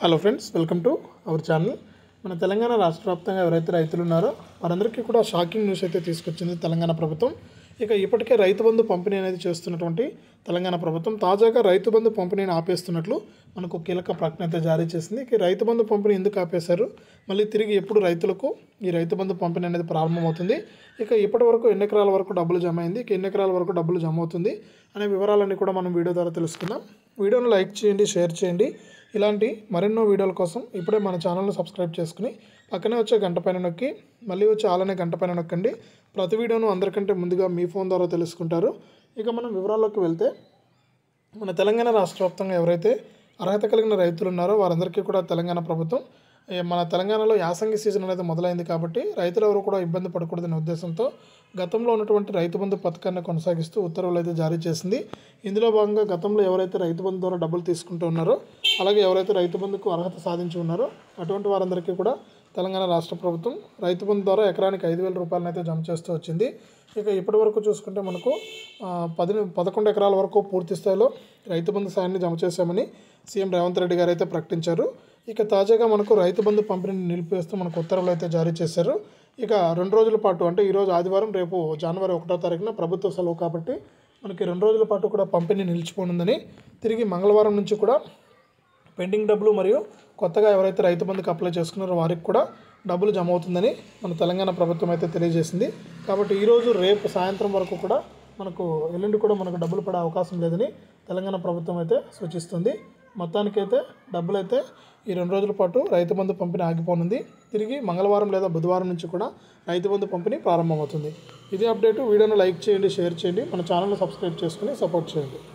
Hello friends, welcome to our channel. మన తెలంగాణ రాష్ట్ర వ్యాప్తంగా ఎవరైతే రైతులు ఉన్నారో వారందరికీ కూడా షాకింగ్ న్యూస్ అయితే తీసుకొచ్చింది తెలంగాణ ప్రభుత్వం. ఇప్పటికే రైతు బంధు పంపిణీ అనేది చేస్తున్నటువంటి తెలంగాణ ప్రభుత్వం తాజాగా రైతు బంధు పంపిణీని ఆపేస్తున్నట్లు మనకు కీలక ప్రకటన అయితే జారీ చేసింది. రైతు బంధు పంపిణీ ఎందుకు ఆపేశారు, మళ్ళీ తిరిగి ఎప్పుడు రైతులకు ఈ రైతు బంధు పంపిణీ అనేది ప్రారంభమవుతుంది, ఇప్పటి వరకు ఎన్ని ఎకరాల వరకు డబ్బులు జమ అయింది, ఎన్ని ఎకరాల వరకు డబ్బులు జమ అవుతుంది అనే వివరాలన్నీ కూడా మనం వీడియో ద్వారా తెలుసుకుందాం. వీడియోను లైక్ చేయండి, షేర్ చేయండి. ఇలాంటి మరెన్నో వీడియోల కోసం ఇప్పుడే మన ఛానల్ను సబ్స్క్రైబ్ చేసుకుని పక్కనే వచ్చే గంట పైన నొక్కి మళ్ళీ వచ్చే ఆలనే గంట పైన నొక్కండి. ప్రతి వీడియోను అందరికంటే ముందుగా మీ ఫోన్ ద్వారా తెలుసుకుంటారు. మనం వివరాల్లోకి వెళ్తే, మన తెలంగాణ రాష్ట్ర వ్యాప్తంగా ఎవరైతే అర్హత కలిగిన రైతులు ఉన్నారో వారందరికీ కూడా తెలంగాణ ప్రభుత్వం మన తెలంగాణలో యాసంగి సీజన్ అనేది మొదలైంది కాబట్టి రైతులు ఎవరు కూడా ఇబ్బంది పడకూడదనే ఉద్దేశంతో గతంలో ఉన్నటువంటి రైతు బంధు పథకాన్ని కొనసాగిస్తూ ఉత్తర్వులు అయితే జారీ చేసింది. ఇందులో భాగంగా గతంలో ఎవరైతే రైతు బంధు ద్వారా డబ్బులు తీసుకుంటూ ఉన్నారో, అలాగే ఎవరైతే రైతు బంధుకు అర్హత సాధించి ఉన్నారో అటువంటి వారందరికీ కూడా తెలంగాణ రాష్ట్ర ప్రభుత్వం రైతు బంధు ద్వారా ఎకరానికి 5,000 రూపాయలను అయితే జమ చేస్తూ వచ్చింది. ఇప్పటి వరకు చూసుకుంటే మనకు 11 ఎకరాల వరకు పూర్తి స్థాయిలో రైతు బంధు సాయాన్ని జమ చేశామని సీఎం రేవంత్ రెడ్డి గారు అయితే ప్రకటించారు. తాజాగా మనకు రైతు బంధు పంపిణీని నిలిపివేస్తూ మనకు ఉత్తర్వులు అయితే జారీ చేశారు. 2 రోజుల పాటు, అంటే ఈరోజు ఆదివారం, రేపు జనవరి 1వ తారీఖున ప్రభుత్వ సెలవు కాబట్టి మనకి 2 రోజుల పాటు కూడా పంపిణీ నిలిచిపోనుందని, తిరిగి మంగళవారం నుంచి కూడా పెండింగ్ డబ్బులు మరియు కొత్తగా ఎవరైతే రైతు బంధుకు అప్లై చేసుకున్నారో వారికి కూడా డబ్బులు జమ అవుతుందని మన తెలంగాణ ప్రభుత్వం అయితే తెలియజేసింది. కాబట్టి ఈరోజు రేపు సాయంత్రం వరకు కూడా మనకు ఎల్లుండి కూడా మనకు డబ్బులు పడే అవకాశం లేదని తెలంగాణ ప్రభుత్వం అయితే సూచిస్తుంది. మొత్తానికైతే డబ్బులు అయితే ఈ 2 రోజుల పాటు రైతు బంధు పంపిణీ ఆగిపోనుంది. తిరిగి మంగళవారం లేదా బుధవారం నుంచి కూడా రైతు బంధు పంపిణీ ప్రారంభమవుతుంది. ఇదే అప్డేటు. వీడియోను లైక్ చేయండి, షేర్ చేయండి, మన ఛానల్ని సబ్స్క్రైబ్ చేసుకుని సపోర్ట్ చేయండి.